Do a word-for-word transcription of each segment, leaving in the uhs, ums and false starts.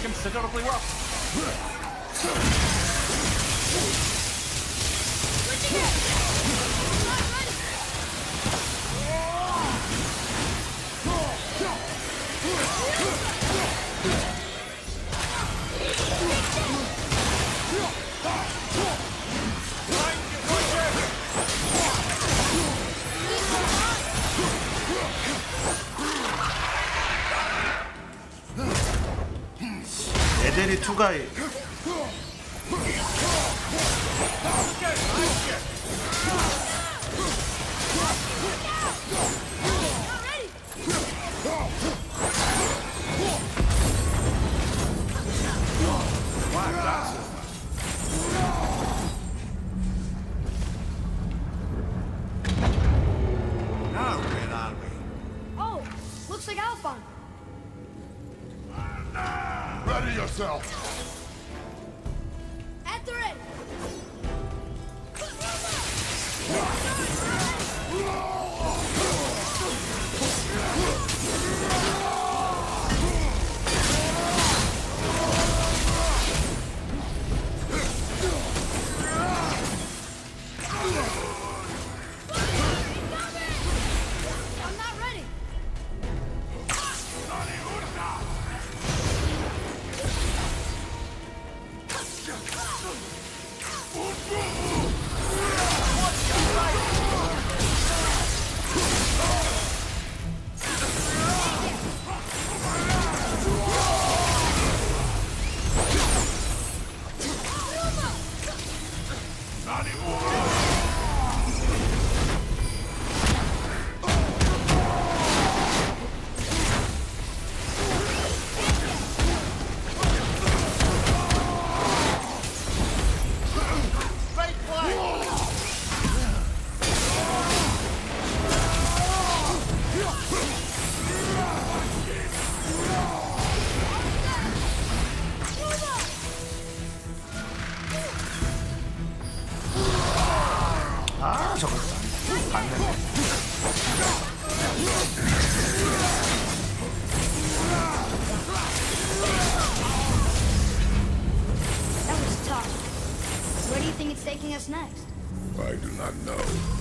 considerably well. 에데리 투가이. Oh, looks like Alphon. Ready yourself. At the ready. I'm not ready. 아 저거 봤네. That was tough. Where do you think it's taking us next? I do not know.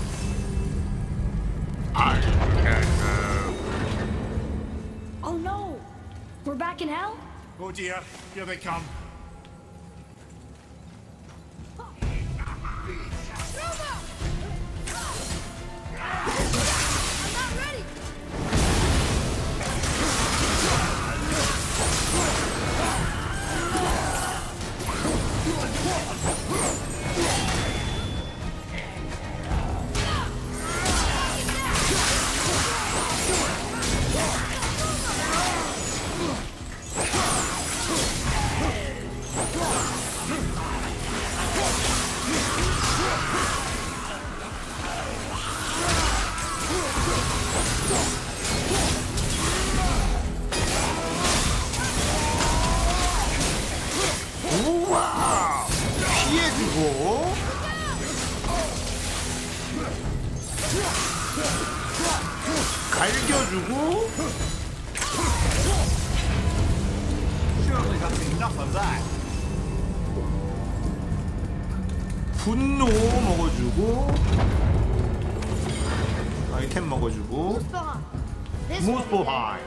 I can't know. Oh no! We're back in hell? Oh dear, here they come. I'm not ready! 우와! 피해주고 갈겨주고 Surely that's enough of that. 분노 먹어주고 아이템 먹어주고 Muspelheim. This way. 무스포하이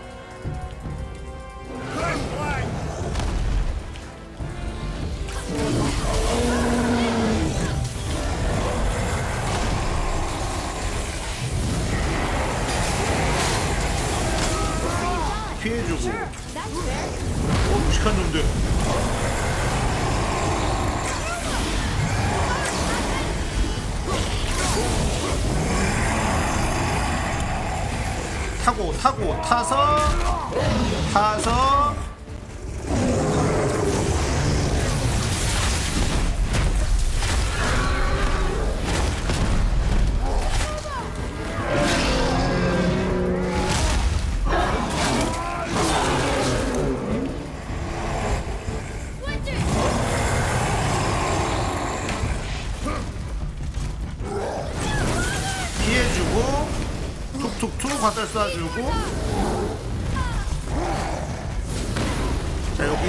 피해주고 Sure, that's fair. 어 무식한 놈들 타고 타고 타서 타서 피해주고 툭툭툭 화살 쏴주고 자 여기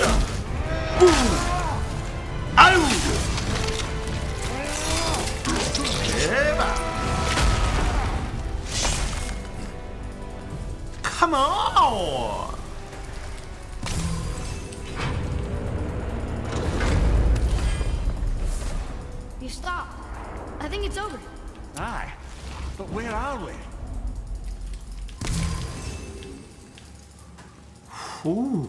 빠샤. 뿡. 아유. 대박. Come on. You stopped. I think it's over. Aye. But where are we? 오.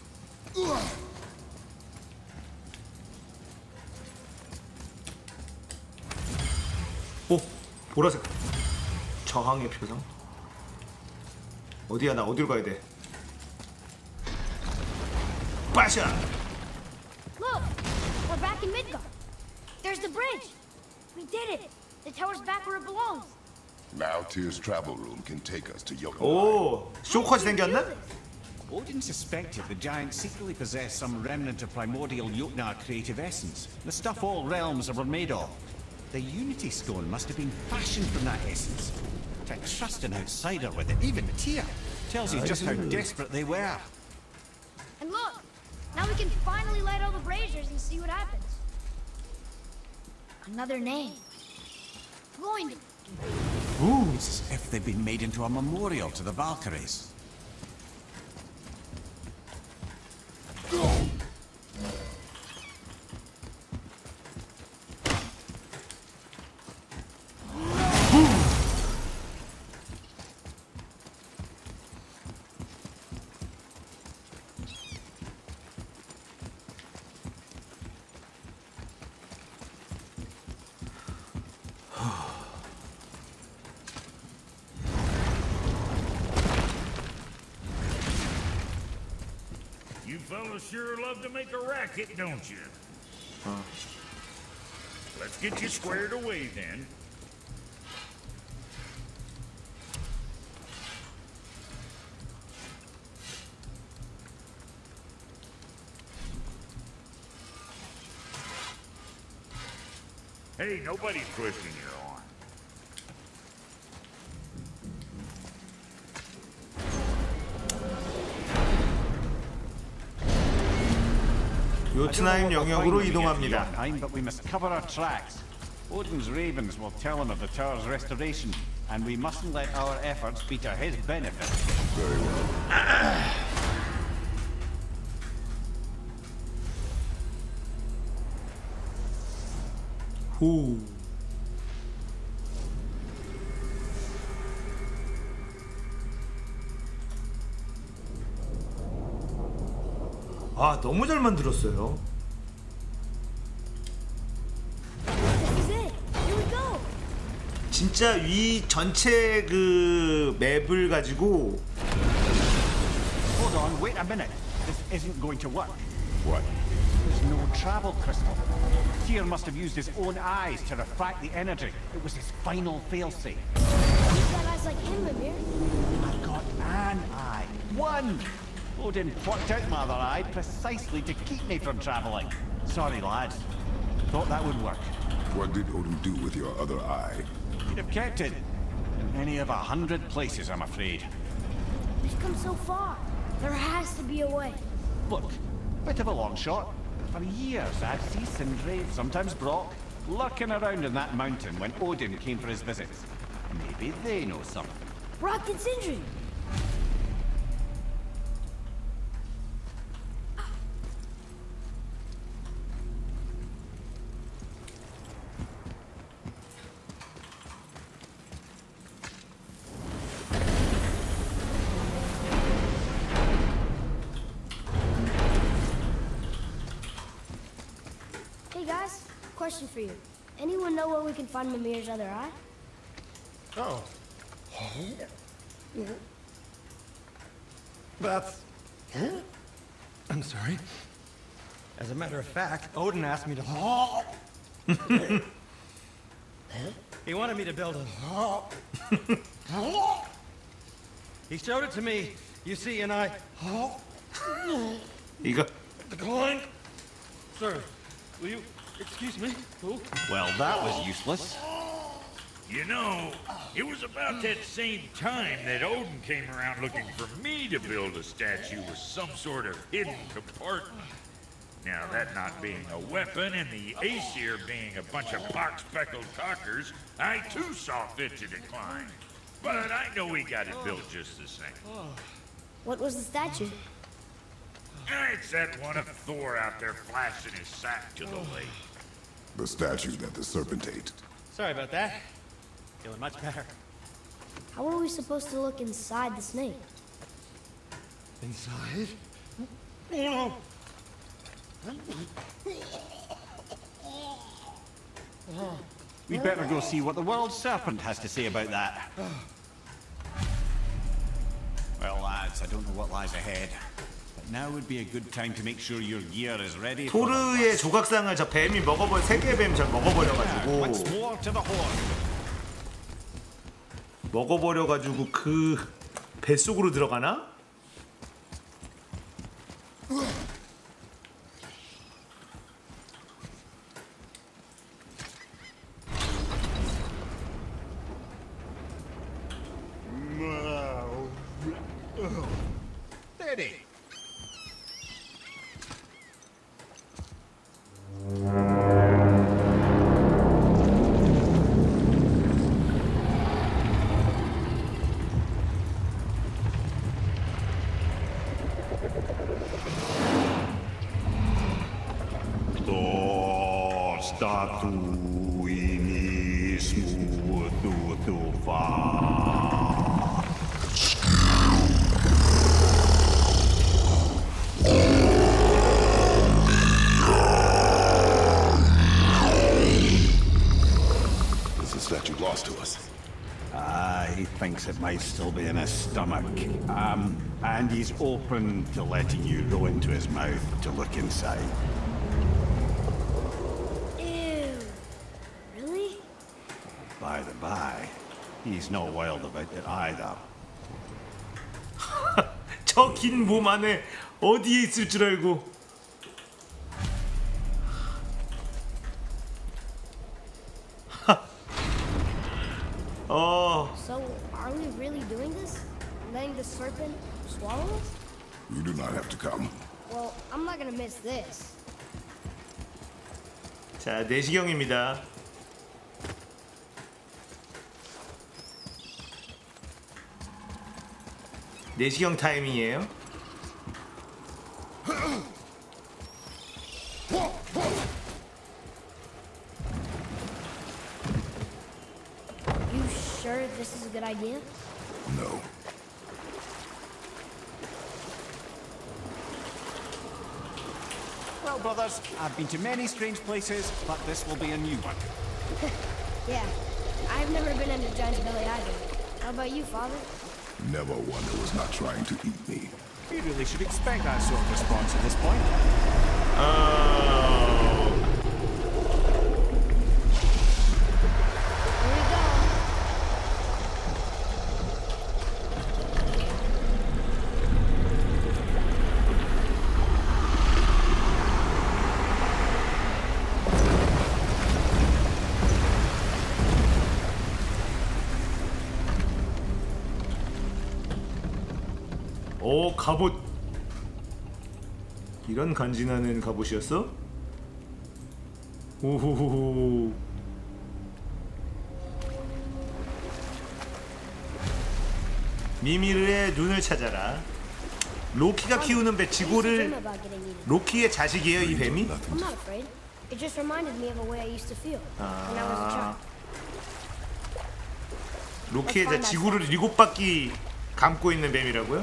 오, 보라색. 저항의 표정. 어디야? 나 어디로 가야 돼? 빠샤. Look! We're back in Midgard. There's the bridge. We did it. The tower's back where it belongs. Now Tyr's travel room can take us to Jotunheim. 오, 쇼컷이 How did you 생겼네? do this? Odin suspected the giant secretly possessed some remnant of primordial Jotnar creative essence, the stuff all realms were made of. The Unity Stone must have been fashioned from that essence. To trust an outsider with it, even Tyr, tells you just how desperate they were. And look! Now we can finally light all the braziers and see what happens. Another name. Going to... It's as if they've been made into a memorial to the Valkyries. You fellas sure love to make a racket, don't you? Let's get you squared away then. Hey, nobody's twisting your arm. 요트나임 영역으로 이동합니다. Time, but we must cover our tracks. Odin's ravens will tell him of the tower's restoration, and we mustn't let our efforts be to his benefit. Very well. 후. 아, 너무 잘 만들었어요. This is it. Here we go. 진짜 위 전체 그 맵을 가지고 Hold on, wait a minute. This isn't going to work. What? There's no travel crystal. Tyr must have used his own eyes to refract the energy. It was his final failsafe. You've got eyes like him, Mimir. I've got an eye. One! Odin plucked out my other eye precisely to keep me from traveling. Sorry, lads. Thought that would work. What did Odin do with your other eye? He'd have kept it. In any of a hundred places, I'm afraid. We've come so far. There has to be a way. Look, bit of a long shot. For years, I'd see Sindri, sometimes Brock, lurking around in that mountain when Odin came for his visits. Maybe they know something. Brock and Sindri. Hey guys, question for you. Anyone know where we can find Mimir's other eye? Oh. That's... I'm sorry. As a matter of fact, Odin asked me to. He wanted me to build a. He showed it to me, you see, and I. 이거 Decline? Sir, will you excuse me? Who? Well, that was useless. You know, it was about that same time that Odin came around looking for me to build a statue with some sort of hidden compartment. Now, that not being a weapon and the Aesir being a bunch of box-speckled cockers, I too saw fit to decline. But I know we got it built just the same. What was the statue? It's that one of Thor out there flashing his sack to the lake. The statue that the serpent ate. Sorry about that. Feeling much better. How are we supposed to look inside the snake? Inside? Oh, We'd better go see what the world serpent has to say about that. Well, lads, I don't know what lies ahead. But now would be a good time to make sure your gear is ready for the 토르의 조각상을 저 뱀이 먹어버 세 개의 뱀 저 Once 먹어버려가지고 more to the horn. 먹어버려가지고 그 뱃속으로 들어가나? Steady. Thor statuini smooth to far. Is the statue lost to us? Ah, he thinks it might still be in his stomach. Um, and he's open to letting you go into his mouth to look inside. Ew. Really? By the by, he's not wild about it either. 저 긴 몸 안에 어디에 있을 줄 알고 어 So, are we really doing this? Letting the serpent swallow us? You do not have to come. Well, I'm not gonna miss this. 자, 내시경입니다. 내시경 타임이에요. You sure this is a good idea? No. Well, brothers, I've been to many strange places, but this will be a new one. Yeah. I've never been under Giant's belly either. How about you, Father? Never one that was not trying to eat me. You really should expect that sort of response at this point. 어... Here we go. 오, 갑옷. 이런 간지나는 갑옷이었어? 오호호호. 미미르의 눈을 찾아라. 로키가 키우는 배 I used to dream 지구를 about getting eaten. 로키의 자식이에요, 이 뱀이? I'm not afraid. It just reminded me of a way I used to feel when I was a 아, child. 로키의 자 지구를 일곱 바퀴 감고 있는 뱀이라고요?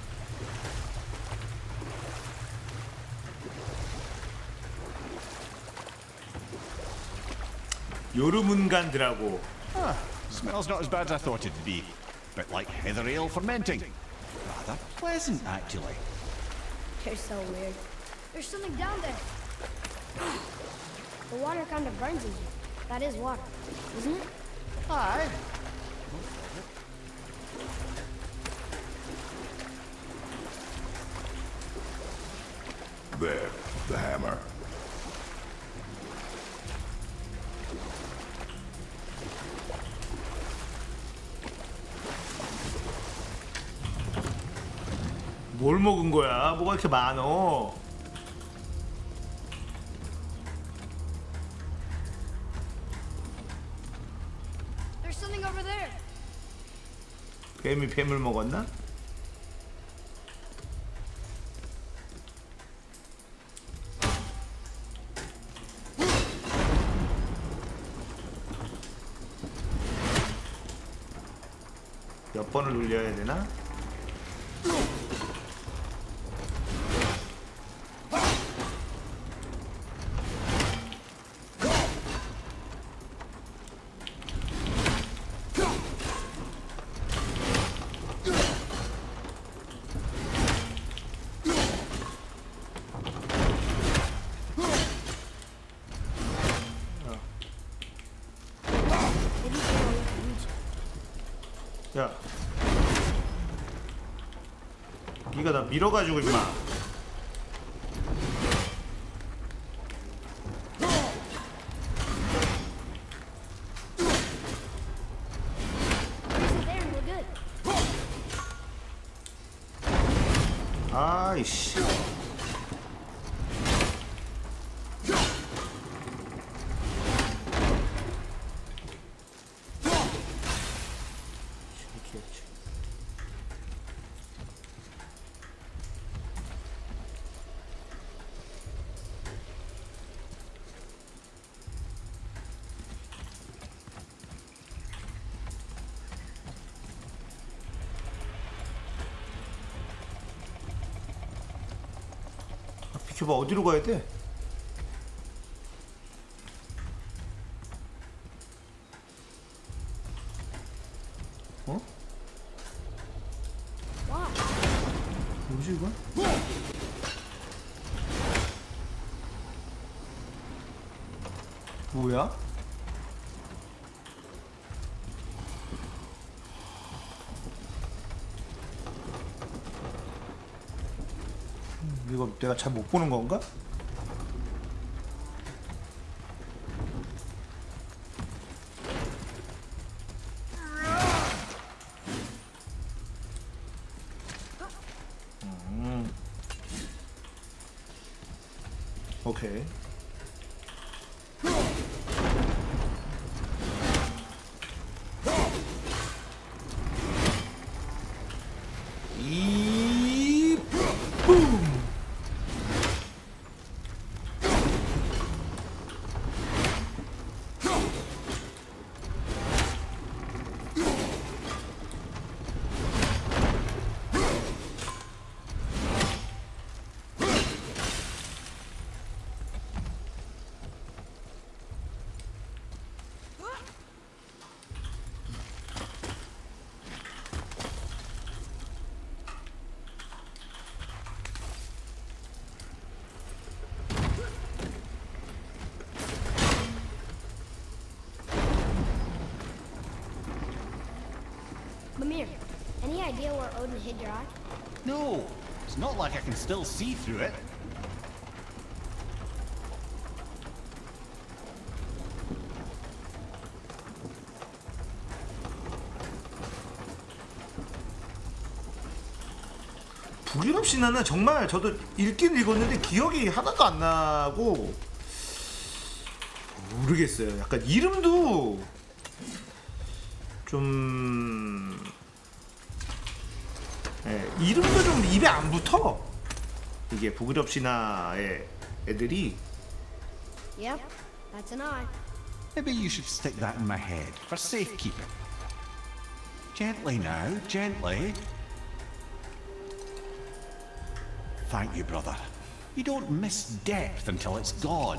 요르문간드라고. Ah, smells not as bad as I thought it'd be. Bit like heather ale fermenting. Rather pleasant, actually. They're so weird. There's something down there. The water kind of burns in here. That is water, isn't it? Aye. There, the hammer. 뭘 먹은 거야? 뭐가 이렇게 많어? There's something over there. 뱀이 뱀을 먹었나? 몇 번을 눌려야 되나? Maybe they don't look huge. 야, 니가 나 밀어가지고 임마. Place it there and we're good. 아이씨. 비켜봐, 어디로 가야 돼? 어? Why? 뭐지 이거? 뭐야? 이거 내가 잘 못 보는 건가? 음. 오케이. 이 뿜. Mimir, any idea where Odin hid your eye? No, it's not like I can still see through it. 북유럽 신화는 정말 저도 읽긴 읽었는데 기억이 하나도 안 나고 모르겠어요. 약간 이름도 좀 예, 이름도 좀 입에 안 붙어. 이게 북유럽 신화의 애들이. Yep, that's an eye. Maybe you should stick that in my head for safekeeping. Gently now, gently. Thank you, brother. You don't miss depth until it's gone.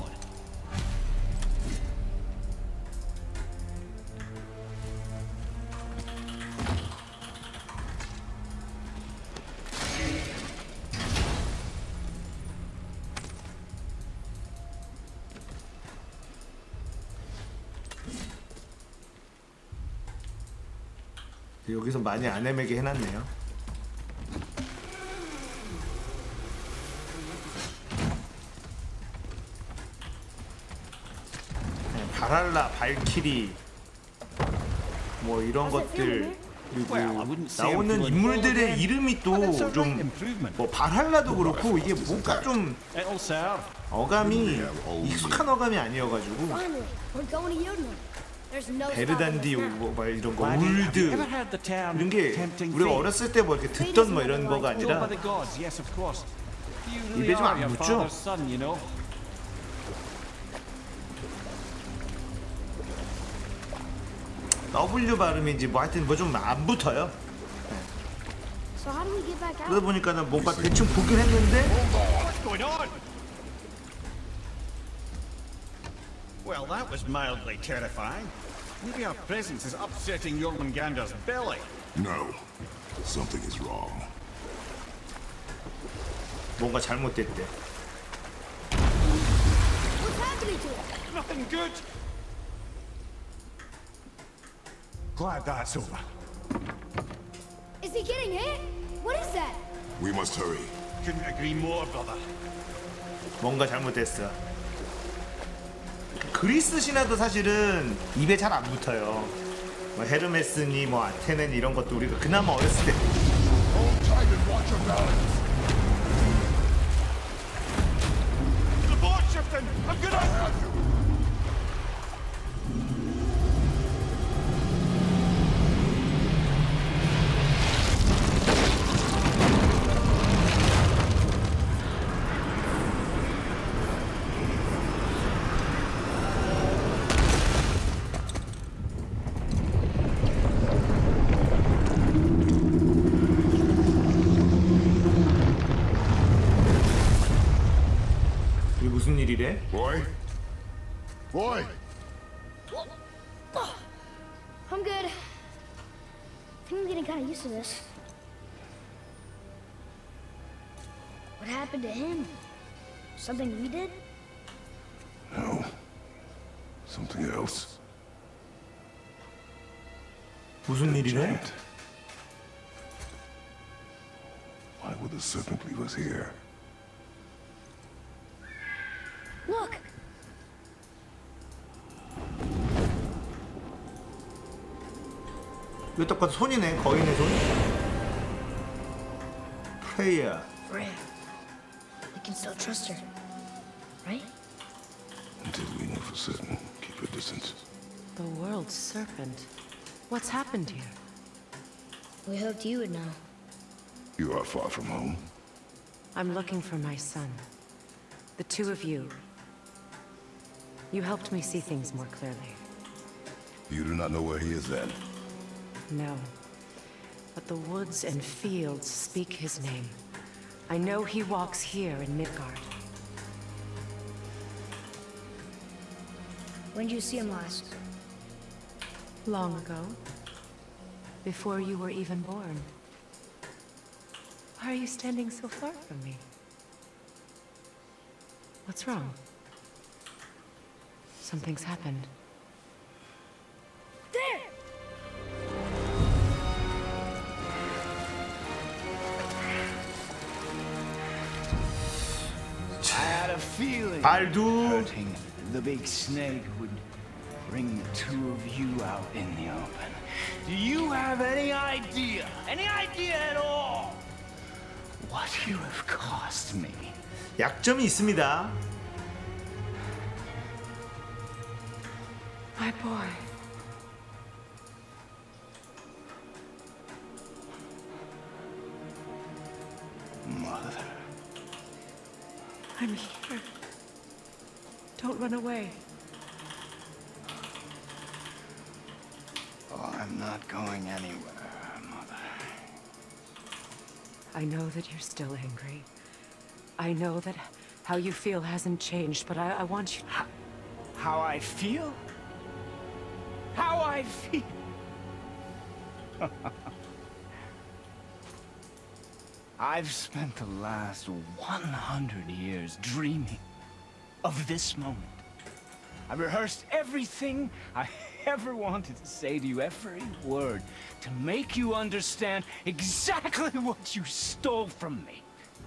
여기서 많이 안 헤매게 해놨네요. 네, 바랄라, 발키리 뭐 이런 것들 그리고 나오는 인물들의 이름이 또 좀 뭐 바랄라도 그렇고 이게 뭔가 좀 어감이 익숙한 어감이 아니어가지고 Finally, we're going to Yodel. There's no 베르단디 stopping us 뭐, 뭐 이런 거 Laddie, have 울드 you ever heard the term 이런 게 tempting 우리가 fate? 어렸을 때 뭐 이렇게 듣던 뭐 이런 거가 Told by 아니라 the gods, yes, of course. You really 입에 좀 are 안 your 붙죠? father's son, you know. W 발음인지 뭐 하여튼 뭐 좀 안 붙어요. So how do we get back 그러다 out? 보니까는 뭔가 대충 보긴 했는데 What's going on? Well, that was mildly terrifying. Maybe our presence is upsetting Jormungandr's belly. No. Something is wrong. 뭔가 잘못됐대. What's happening to it? Nothing good. Glad that's over. Is he getting hit? What is that? We must hurry. Couldn't agree more, brother. 뭔가 잘못됐어. 그리스 신화도 사실은 입에 잘 안 붙어요. 뭐 헤르메스니 뭐 아테넨 이런 것도 우리가 그나마 어렸을 때 Hold tight and watch your balance. The board shifting! I'm gonna... 이게 무슨 일이래? Boy? Boy! I'm good. I think I'm getting kind of used to this. What happened to him? Something we did? No. Something else. 무슨 일이래? Giant. Why would the serpent leave us here? Look! 이거 딱 봐도 손이네. 거인의 손. 프레이야. Freya. We can still trust her. Right? Until we know for certain, keep your distance. The world's serpent. What's happened here? We hoped you would know. You are far from home. I'm looking for my son. The two of you. You helped me see things more clearly. You do not know where he is then? No. But the woods and fields speak his name. I know he walks here in Midgard. When did you see him last? Long ago. Before you were even born. Why are you standing so far from me? What's wrong? Something's happened. There! I had a feeling 발두. hurting the big snake would bring the two of you out in the open. Do you have any idea, any idea at all, what you have cost me? 약점이 있습니다. My boy. Mother. I'm here. Don't run away. Oh, I'm not going anywhere, Mother. I know that you're still angry. I know that how you feel hasn't changed, but I, I want you... How I feel? How I feel? I've spent the last one hundred years dreaming of this moment. I rehearsed everything I ever wanted to say to you, every word, to make you understand exactly what you stole from me.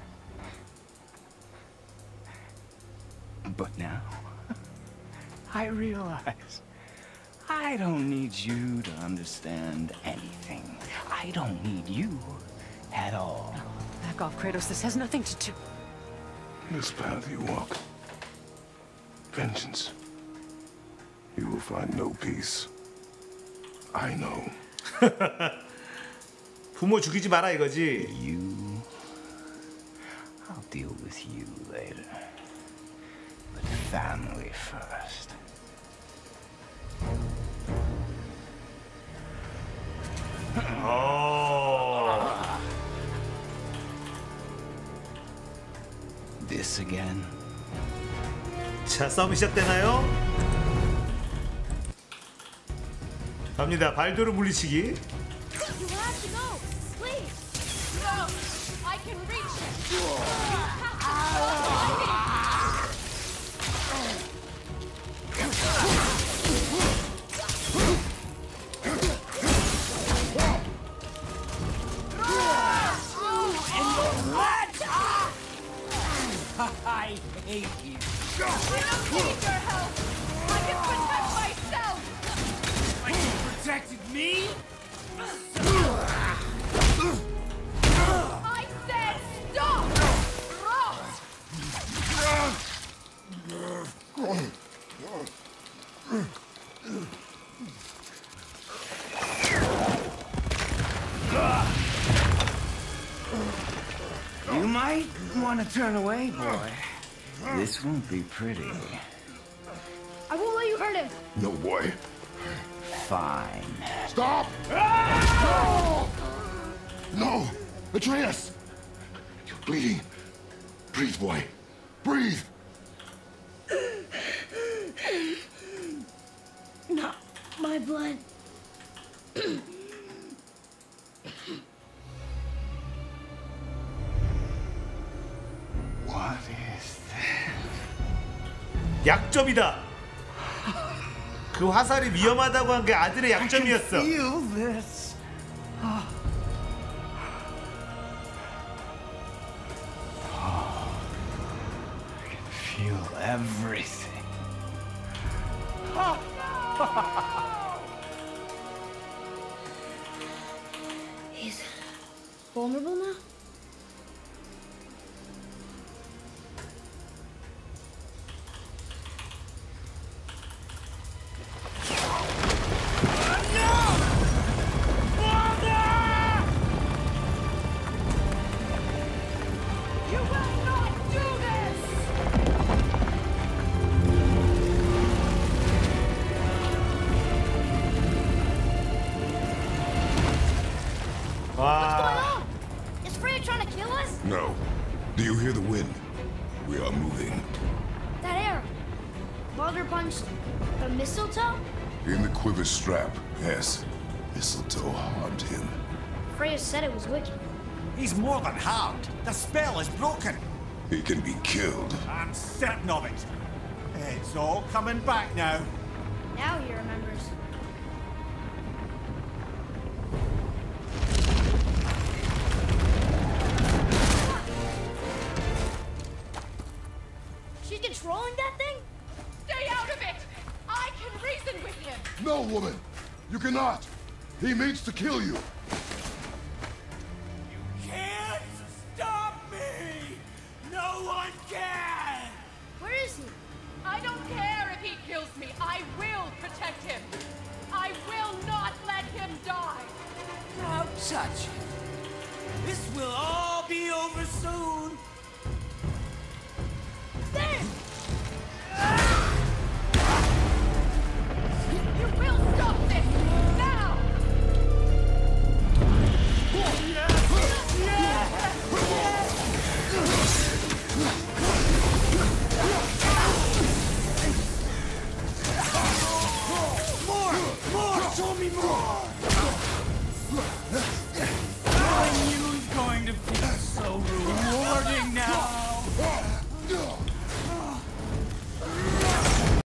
But now, I realize I don't need you to understand anything. I don't need you at all. No, back off, Kratos. This has nothing to do... This path you walk, vengeance, you will find no peace. I know. 부모 죽이지 마라 이거지. You... I'll deal with you later. But family first. 어. This again? 자, 싸움이 시작되나요? 갑니다. 발도르 물리치기. You have to go, please. No, I can reach it. I hate you. I don't need your help. I can protect myself. Like you protected me? I said stop. You might want to turn away, boy. This won't be pretty. I won't let you hurt him. No, boy. Fine. Stop! No! No! Atreus! You're bleeding. Breathe, boy. Breathe! Not my blood. What is 약점이다. 그 화살이 위험하다고 한 게 아들의 약점이었어. feel this. Oh. Oh. I can feel everything. He's vulnerable now? You will not do this. What's going 와. on? Is Freya trying to kill us? No. Do you hear the wind? We are moving. That arrow. Baldur punched the mistletoe? In the quiver strap, yes. Mistletoe harmed him. Freya said it was wicked. He's more than harmed. The spell is broken. He can be killed. I'm certain of it. It's all coming back now. Now he remembers. She's controlling that thing? Stay out of it. I can reason with him. No, woman! You cannot! He means to kill you! Can't stop me! No one can! Where is he? I don't care if he kills me. I will protect him. I will not let him die. Don't touch it. This will all be over soon.